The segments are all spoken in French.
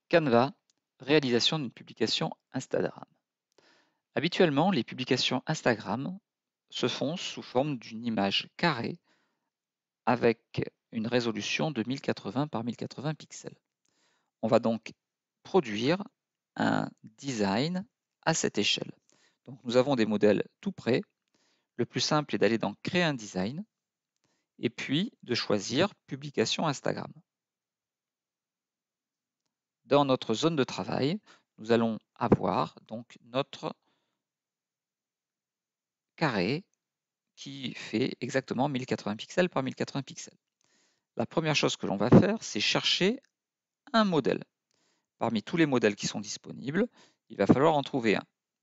Canva, réalisation d'une publication Instagram. Habituellement, les publications Instagram se font sous forme d'une image carrée avec une résolution de 1080 par 1080 pixels. On va donc produire un design à cette échelle. Donc nous avons des modèles tout prêts. Le plus simple est d'aller dans Créer un design et puis de choisir Publication Instagram. Dans notre zone de travail, nous allons avoir donc notre carré qui fait exactement 1080 pixels par 1080 pixels. La première chose que l'on va faire, c'est chercher un modèle. Parmi tous les modèles qui sont disponibles, il va falloir en trouver un.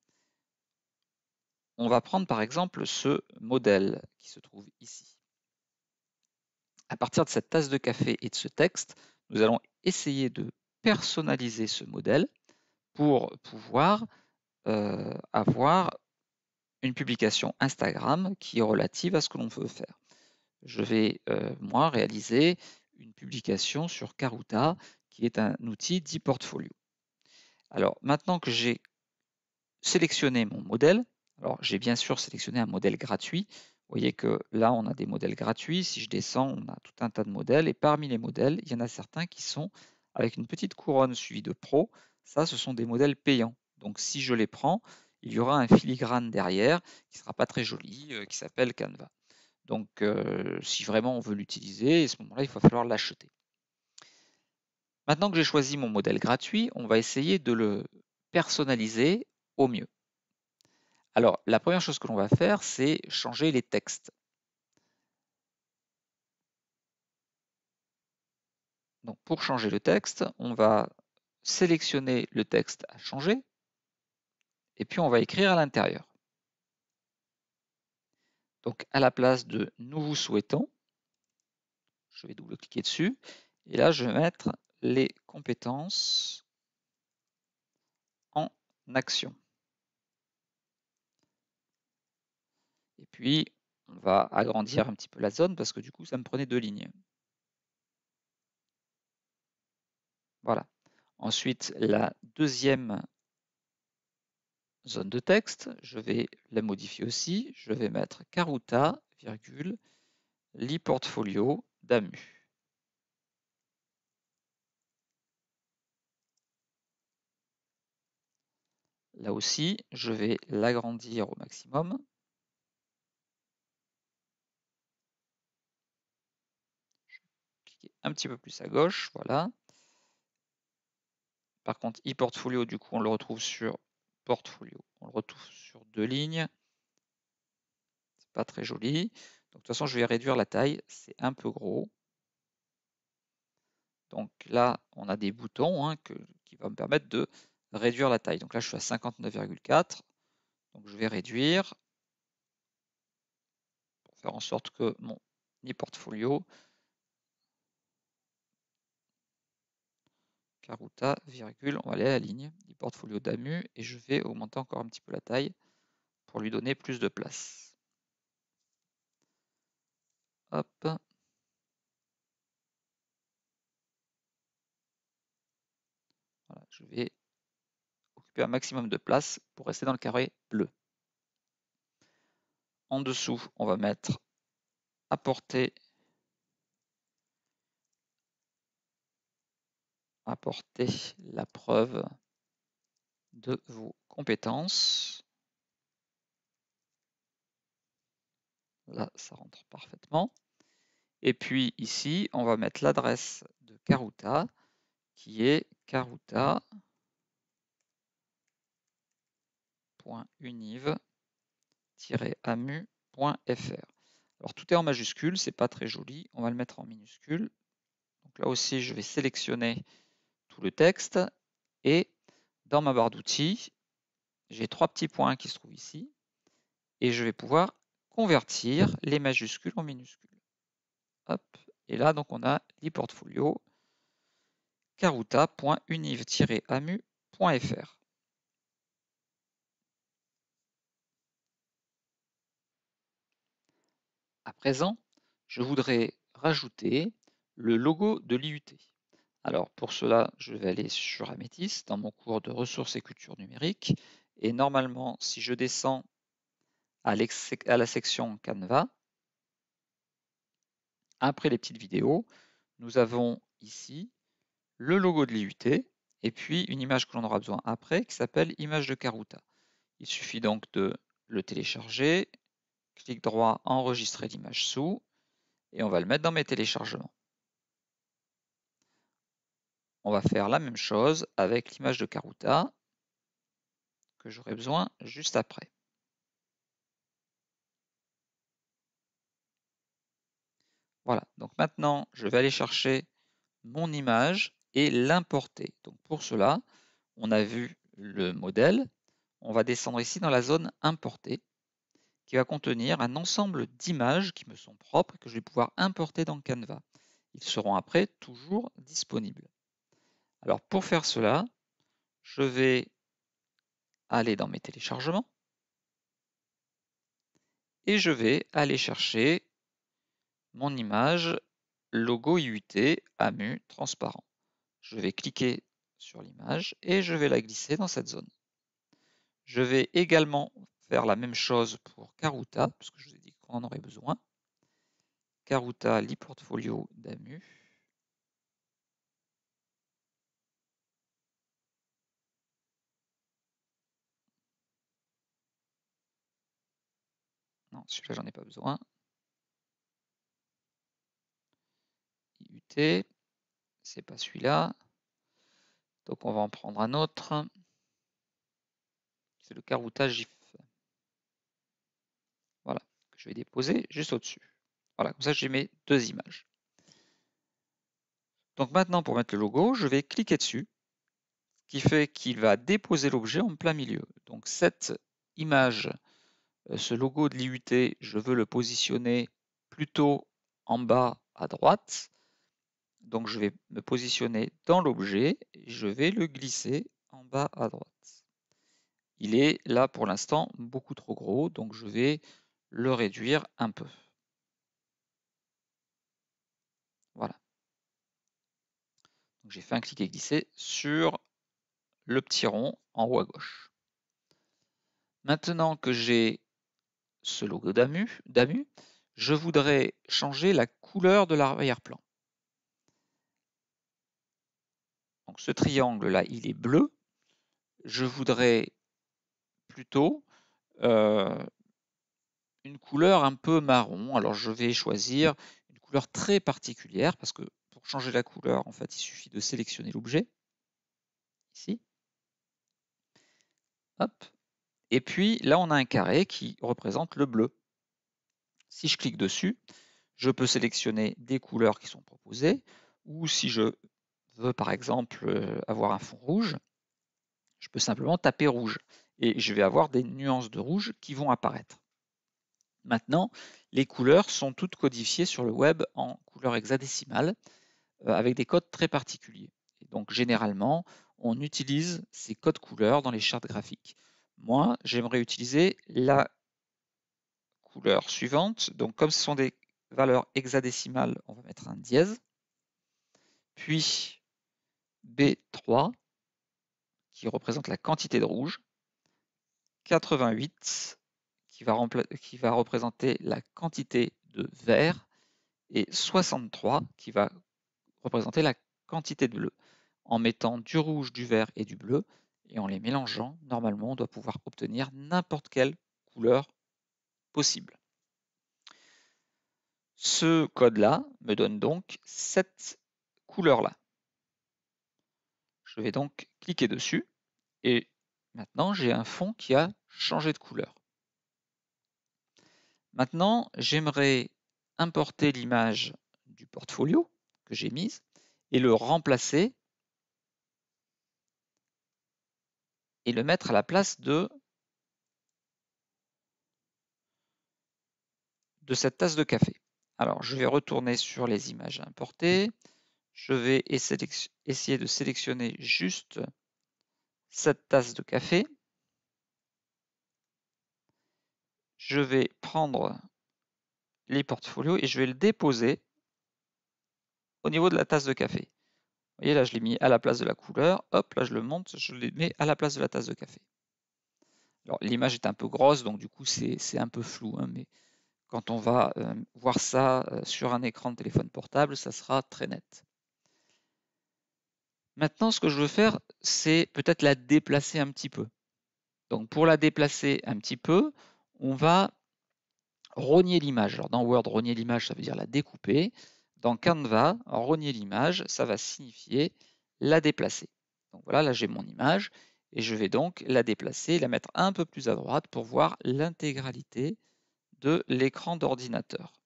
On va prendre par exemple ce modèle qui se trouve ici. À partir de cette tasse de café et de ce texte, nous allons essayer de personnaliser ce modèle pour pouvoir avoir une publication Instagram qui est relative à ce que l'on veut faire. Je vais, moi, réaliser une publication sur Karuta, qui est un outil d'e-portfolio. Alors, maintenant que j'ai sélectionné mon modèle, alors j'ai bien sûr sélectionné un modèle gratuit. Vous voyez que là, on a des modèles gratuits. Si je descends, on a tout un tas de modèles. Et parmi les modèles, il y en a certains qui sont avec une petite couronne suivie de Pro. Ça, ce sont des modèles payants. Donc, si je les prends, il y aura un filigrane derrière qui ne sera pas très joli, qui s'appelle Canva. Donc, si vraiment on veut l'utiliser, à ce moment-là, il va falloir l'acheter. Maintenant que j'ai choisi mon modèle gratuit, on va essayer de le personnaliser au mieux. Alors, la première chose que l'on va faire, c'est changer les textes. Donc, pour changer le texte, on va sélectionner le texte à changer et puis on va écrire à l'intérieur. Donc, à la place de « Nous vous souhaitons », je vais double-cliquer dessus et là, je vais mettre les compétences en action. Et puis, on va agrandir un petit peu la zone parce que du coup, ça me prenait 2 lignes. Voilà. Ensuite, la deuxième zone de texte, je vais la modifier aussi. Je vais mettre Karuta, virgule, l'e-portfolio d'AMU. Là aussi, je vais l'agrandir au maximum. Je vais cliquer un petit peu plus à gauche, voilà. Par contre, e-portfolio, du coup, on le retrouve sur portfolio. On le retrouve sur 2 lignes. C'est pas très joli. Donc, de toute façon, je vais réduire la taille. C'est un peu gros. Donc là, on a des boutons qui vont me permettre de réduire la taille. Donc là, je suis à 59,4. Donc je vais réduire pour faire en sorte que mon e-portfolio Karuta, virgule, on va aller à la ligne, e-portfolio d'AMU, et je vais augmenter encore un petit peu la taille pour lui donner plus de place. Hop. Voilà, je vais occuper un maximum de place pour rester dans le carré bleu. En dessous, on va mettre apporter la preuve de vos compétences. Là, ça rentre parfaitement. Et puis ici, on va mettre l'adresse de Karuta qui est karuta.univ-amu.fr. Alors tout est en majuscule, c'est pas très joli, on va le mettre en minuscule. Donc là aussi, je vais sélectionner tout le texte et dans ma barre d'outils, j'ai 3 petits points qui se trouvent ici et je vais pouvoir convertir les majuscules en minuscules. Hop. Et là, donc, on a l'e-portfolio karuta.univ-amu.fr. À présent, je voudrais rajouter le logo de l'IUT. Alors pour cela, je vais aller sur Améthys dans mon cours de ressources et culture numérique. Et normalement, si je descends à la section Canva, après les petites vidéos, nous avons ici le logo de l'IUT et puis une image que l'on aura besoin après qui s'appelle image de Karuta. Il suffit donc de le télécharger, clic droit, enregistrer l'image sous et on va le mettre dans mes téléchargements. On va faire la même chose avec l'image de Karuta que j'aurai besoin juste après. Voilà, donc maintenant je vais aller chercher mon image et l'importer. Donc pour cela, on a vu le modèle, on va descendre ici dans la zone importer qui va contenir un ensemble d'images qui me sont propres et que je vais pouvoir importer dans Canva. Ils seront après toujours disponibles. Alors pour faire cela, je vais aller dans mes téléchargements et je vais aller chercher mon image logo IUT AMU transparent. Je vais cliquer sur l'image et je vais la glisser dans cette zone. Je vais également faire la même chose pour Karuta, puisque je vous ai dit qu'on en aurait besoin. Karuta, l'e-portfolio d'AMU. Non, celui-là, j'en ai pas besoin. IUT, c'est pas celui-là. Donc on va en prendre un autre. C'est le Karuta GIF. Voilà, que je vais déposer juste au-dessus. Voilà, comme ça j'ai mes deux images. Donc maintenant, pour mettre le logo, je vais cliquer dessus, ce qui fait qu'il va déposer l'objet en plein milieu. Donc cette image, ce logo de l'IUT, je veux le positionner plutôt en bas à droite. Donc je vais me positionner dans l'objet et je vais le glisser en bas à droite. Il est là pour l'instant beaucoup trop gros, donc je vais le réduire un peu. Voilà. J'ai fait un clic et glisser sur le petit rond en haut à gauche. Maintenant que j'ai ce logo d'AMU, je voudrais changer la couleur de l'arrière-plan. Donc ce triangle là, il est bleu. Je voudrais plutôt une couleur un peu marron. Alors je vais choisir une couleur très particulière parce que pour changer la couleur, en fait, il suffit de sélectionner l'objet ici. Hop. Et puis là, on a un carré qui représente le bleu. Si je clique dessus, je peux sélectionner des couleurs qui sont proposées, ou si je veux par exemple avoir un fond rouge, je peux simplement taper rouge et je vais avoir des nuances de rouge qui vont apparaître. Maintenant, les couleurs sont toutes codifiées sur le web en couleur hexadécimale avec des codes très particuliers. Et donc généralement, on utilise ces codes couleurs dans les chartes graphiques. Moi, j'aimerais utiliser la couleur suivante. Donc comme ce sont des valeurs hexadécimales, on va mettre un dièse. Puis B3 qui représente la quantité de rouge. 88 qui va représenter la quantité de vert. Et 63 qui va représenter la quantité de bleu. En mettant du rouge, du vert et du bleu, et en les mélangeant, normalement, on doit pouvoir obtenir n'importe quelle couleur possible. Ce code-là me donne donc cette couleur-là. Je vais donc cliquer dessus, et maintenant, j'ai un fond qui a changé de couleur. Maintenant, j'aimerais importer l'image du portfolio que j'ai mise et le remplacer et le mettre à la place de cette tasse de café. Alors, je vais retourner sur les images importées. Je vais essayer de sélectionner juste cette tasse de café. Je vais prendre les portfolios et je vais le déposer au niveau de la tasse de café. Vous voyez, là, je l'ai mis à la place de la couleur. Hop, là, je le monte, je le mets à la place de la tasse de café. Alors, l'image est un peu grosse, donc du coup, c'est un peu flou, hein, mais quand on va voir ça sur un écran de téléphone portable, ça sera très net. Maintenant, ce que je veux faire, c'est peut-être la déplacer un petit peu. Donc, pour la déplacer un petit peu, on va rogner l'image. Alors, dans Word, rogner l'image, ça veut dire la découper. Dans Canva, rogner l'image, ça va signifier la déplacer. Donc voilà, là j'ai mon image et je vais donc la déplacer, la mettre un peu plus à droite pour voir l'intégralité de l'écran d'ordinateur.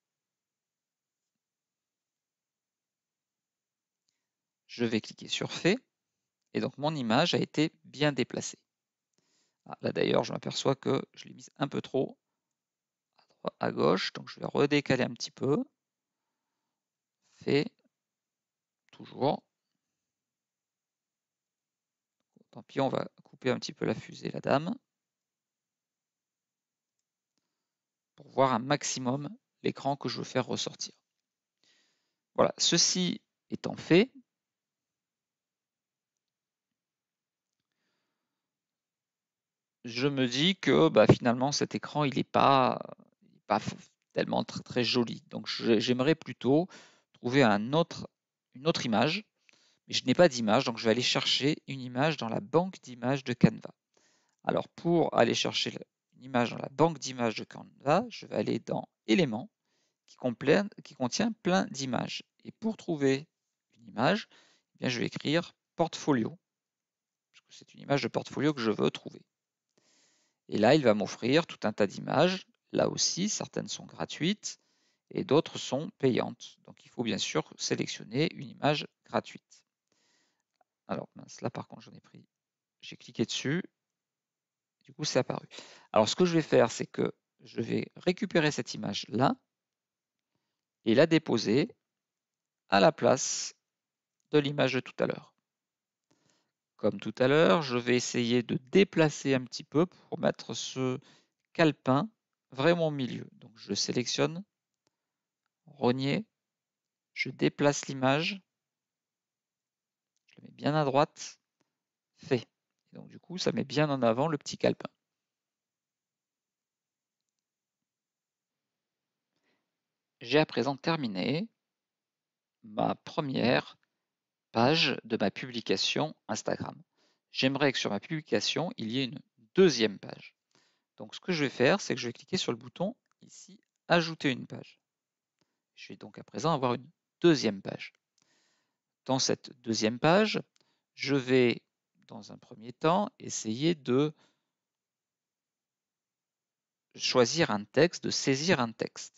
Je vais cliquer sur Fait et donc mon image a été bien déplacée. Ah, là d'ailleurs, je m'aperçois que je l'ai mise un peu trop à gauche, donc je vais redécaler un petit peu. Fait, toujours. Tant pis, on va couper un petit peu la fusée, la dame, pour voir un maximum l'écran que je veux faire ressortir. Voilà, ceci étant fait, je me dis que finalement cet écran il n'est pas tellement très joli. Donc j'aimerais plutôt trouver une autre image, mais je n'ai pas d'image, donc je vais aller chercher une image dans la banque d'images de Canva. Alors pour aller chercher une image dans la banque d'images de Canva, je vais aller dans Éléments, qui contient plein d'images. Et pour trouver une image, eh bien, je vais écrire Portfolio, parce que c'est une image de portfolio que je veux trouver. Et là, il va m'offrir tout un tas d'images. Là aussi, certaines sont gratuites et d'autres sont payantes. Donc il faut bien sûr sélectionner une image gratuite. Alors mince, là par contre j'en ai pris, j'ai cliqué dessus, du coup c'est apparu. Alors ce que je vais faire, c'est que je vais récupérer cette image là et la déposer à la place de l'image de tout à l'heure. Comme tout à l'heure, je vais essayer de déplacer un petit peu pour mettre ce calepin vraiment au milieu. Donc je sélectionne, rogner, je déplace l'image, je le mets bien à droite, fait. Et donc du coup, ça met bien en avant le petit calepin. J'ai à présent terminé ma première page de ma publication Instagram. J'aimerais que sur ma publication, il y ait une deuxième page. Donc ce que je vais faire, c'est que je vais cliquer sur le bouton ici, ajouter une page. Je vais donc à présent avoir une deuxième page. Dans cette deuxième page, je vais, dans un premier temps, essayer de choisir un texte, de saisir un texte.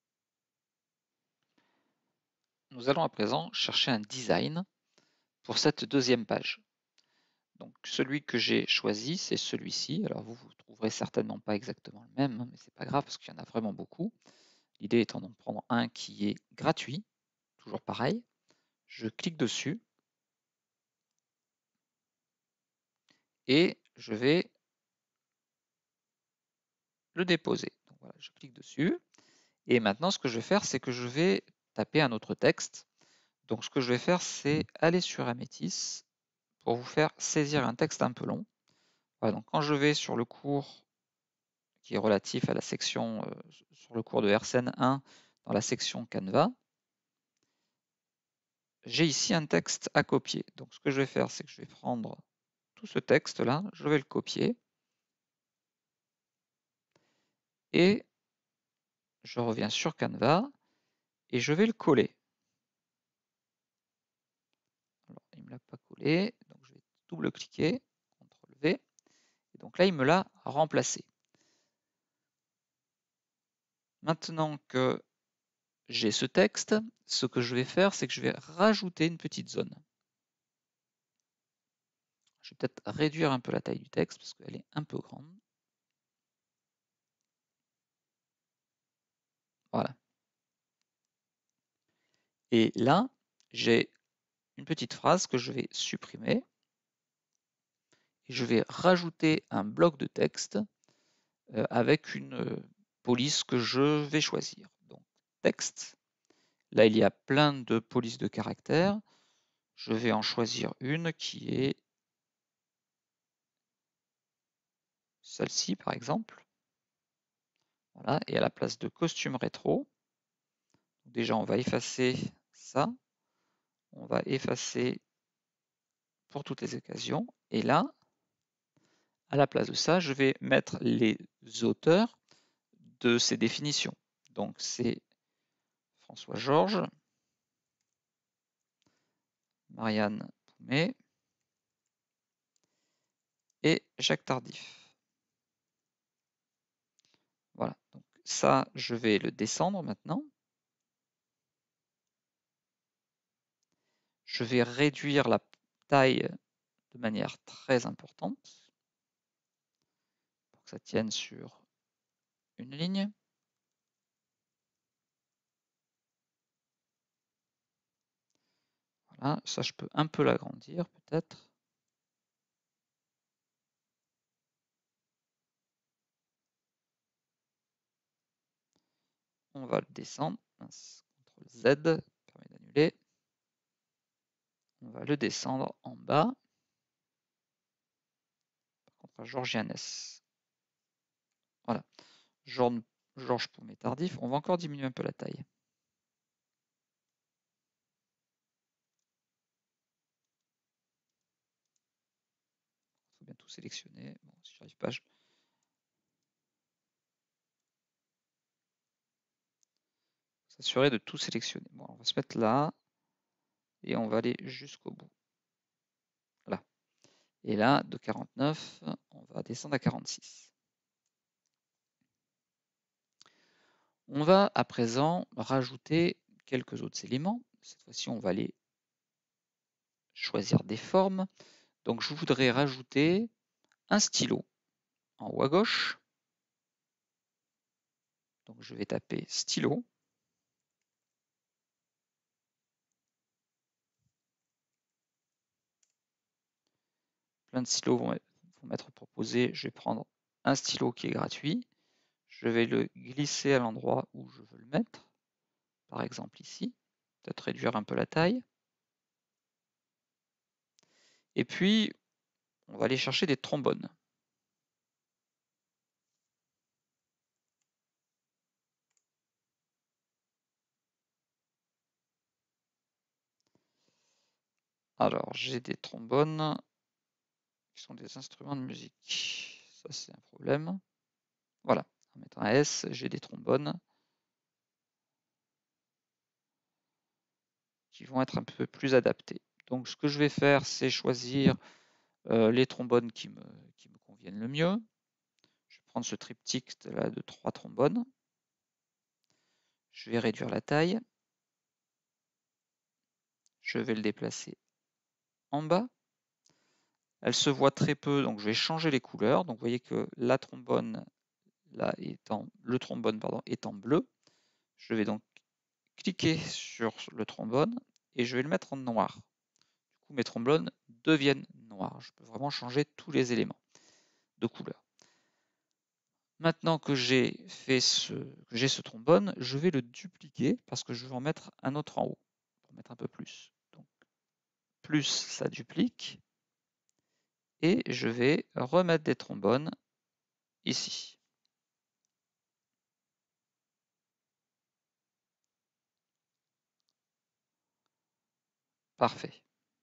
Nous allons à présent chercher un design pour cette deuxième page. Donc celui que j'ai choisi, c'est celui-ci. Alors vous ne trouverez certainement pas exactement le même, mais c'est pas grave parce qu'il y en a vraiment beaucoup. L'idée étant d'en prendre un qui est gratuit, toujours pareil. Je clique dessus et je vais le déposer. Donc voilà, je clique dessus. Et maintenant, ce que je vais faire, c'est que je vais taper un autre texte. Donc ce que je vais faire, c'est aller sur Amétis pour vous faire saisir un texte un peu long. Voilà, donc quand je vais sur le cours qui est relatif à la section, sur le cours de RCN 1, dans la section Canva, j'ai ici un texte à copier. Donc ce que je vais faire, c'est que je vais prendre tout ce texte-là, je vais le copier, et je reviens sur Canva, et je vais le coller. Alors, il ne me l'a pas collé, donc je vais double-cliquer, CTRL-V, et donc là, il me l'a remplacé. Maintenant que j'ai ce texte, ce que je vais faire, c'est que je vais rajouter une petite zone. Je vais peut-être réduire un peu la taille du texte parce qu'elle est un peu grande. Voilà. Et là, j'ai une petite phrase que je vais supprimer. Et je vais rajouter un bloc de texte avec une police que je vais choisir. Donc, texte. Là, il y a plein de polices de caractères. je vais en choisir une qui est celle-ci par exemple. Voilà, et à la place de costume rétro, déjà on va effacer ça, on va effacer pour toutes les occasions, et là, à la place de ça, je vais mettre les auteurs de ces définitions. Donc c'est François Georges, Marianne Poumet et Jacques Tardif. Voilà, donc ça, je vais le descendre maintenant. Je vais réduire la taille de manière très importante pour que ça tienne sur une ligne. Voilà, ça je peux un peu l'agrandir peut-être. On va le descendre. CTRL Z permet d'annuler. On va le descendre en bas. Par contre, à Georgianes. Voilà. Georges Poumet Tardif. On va encore diminuer un peu la taille. Il faut bien tout sélectionner. Bon, si j'arrive pas, s'assurer de tout sélectionner. Bon, on va se mettre là et on va aller jusqu'au bout. Là. Et là, de 49, on va descendre à 46. On va à présent rajouter quelques autres éléments. Cette fois-ci, on va aller choisir des formes. Donc, je voudrais rajouter un stylo en haut à gauche. Donc, je vais taper stylo. Plein de stylos vont m'être proposés. Je vais prendre un stylo qui est gratuit. Je vais le glisser à l'endroit où je veux le mettre. Par exemple ici. Peut-être réduire un peu la taille. Et puis, on va aller chercher des trombones. Alors, j'ai des trombones qui sont des instruments de musique. Ça, c'est un problème. Voilà, en mettant un S, j'ai des trombones qui vont être un peu plus adaptés. Donc, ce que je vais faire, c'est choisir les trombones qui me conviennent le mieux. Je vais prendre ce triptyque là de 3 trombones. Je vais réduire la taille. Je vais le déplacer en bas. Elle se voit très peu, donc je vais changer les couleurs. Donc vous voyez que la trombone, là, le trombone est en bleu. Je vais donc cliquer sur le trombone et je vais le mettre en noir. Du coup, mes trombones deviennent noirs. Je peux vraiment changer tous les éléments de couleur. Maintenant que j'ai ce trombone, je vais le dupliquer parce que je vais en mettre un autre en haut pour mettre un peu plus. Donc, plus ça duplique. Et je vais remettre des trombones ici. Parfait.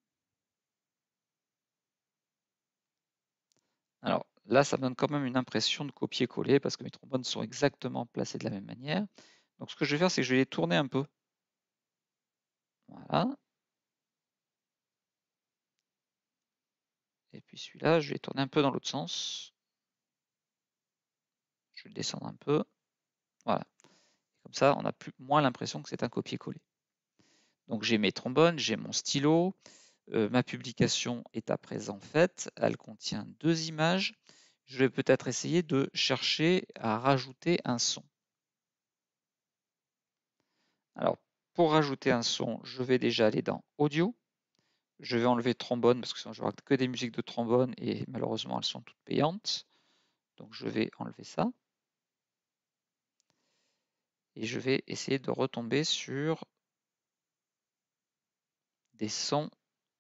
Alors là, ça me donne quand même une impression de copier-coller parce que mes trombones sont exactement placés de la même manière. Donc ce que je vais faire, c'est que je vais les tourner un peu. Voilà. Et puis celui-là, je vais tourner un peu dans l'autre sens. Je vais le descendre un peu. Voilà. Comme ça, on a moins l'impression que c'est un copier-coller. Donc j'ai mes trombones, j'ai mon stylo. Ma publication est à présent faite. Elle contient 2 images. Je vais peut-être essayer de chercher à rajouter un son. Alors, pour rajouter un son, je vais déjà aller dans Audio. Je vais enlever trombone parce que sinon je n'aurai que des musiques de trombone et malheureusement elles sont toutes payantes. Donc je vais enlever ça. Et je vais essayer de retomber sur des sons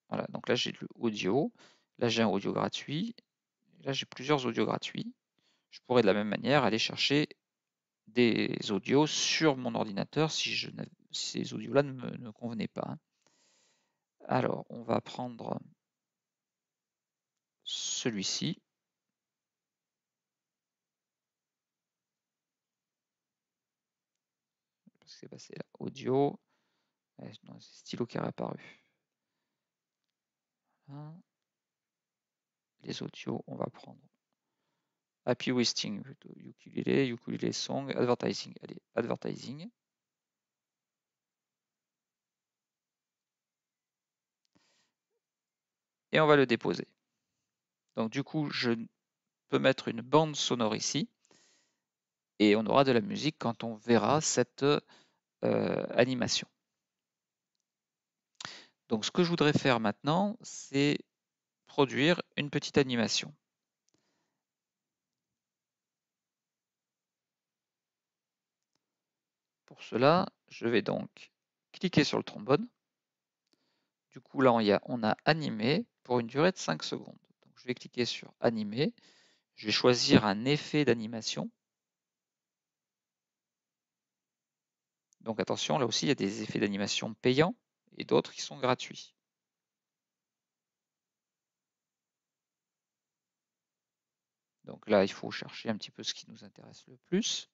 Voilà, donc là j'ai le audio, là j'ai un audio gratuit, là j'ai plusieurs audios gratuits. Je pourrais de la même manière aller chercher des audios sur mon ordinateur si ces audios-là ne me convenaient pas. Alors, on va prendre celui-ci. Parce que c'est passé là. Audio. C'est stylo qui est réapparu. Voilà. Les audios, on va prendre Happy Wasting, plutôt ukulele song, advertising. Allez, advertising. Et on va le déposer. Donc du coup, je peux mettre une bande sonore ici. Et on aura de la musique quand on verra cette animation. Donc ce que je voudrais faire maintenant, c'est produire une petite animation. Pour cela, je vais donc cliquer sur le trombone. Du coup, là, on a animé pour une durée de 5 secondes. Donc, je vais cliquer sur animer. Je vais choisir un effet d'animation. Donc attention, là aussi, il y a des effets d'animation payants et d'autres qui sont gratuits. Donc là, il faut chercher un petit peu ce qui nous intéresse le plus.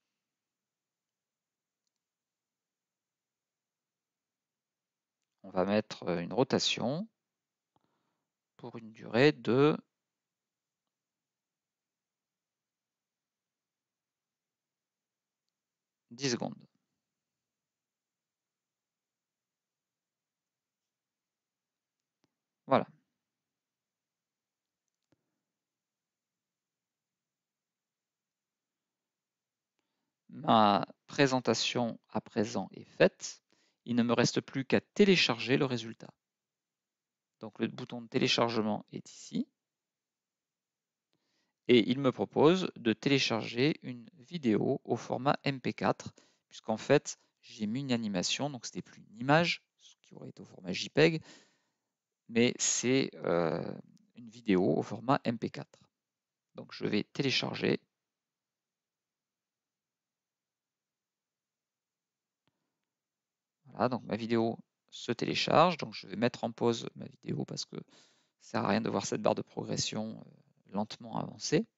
On va mettre une rotation pour une durée de 10 secondes. Voilà. Ma présentation à présent est faite. Il ne me reste plus qu'à télécharger le résultat. Donc le bouton de téléchargement est ici. Et il me propose de télécharger une vidéo au format MP4, puisqu'en fait, j'ai mis une animation, donc ce n'était plus une image, ce qui aurait été au format JPEG, mais c'est une vidéo au format MP4. Donc je vais télécharger. Voilà, donc ma vidéo se télécharge, donc je vais mettre en pause ma vidéo parce que ça ne sert à rien de voir cette barre de progression lentement avancer.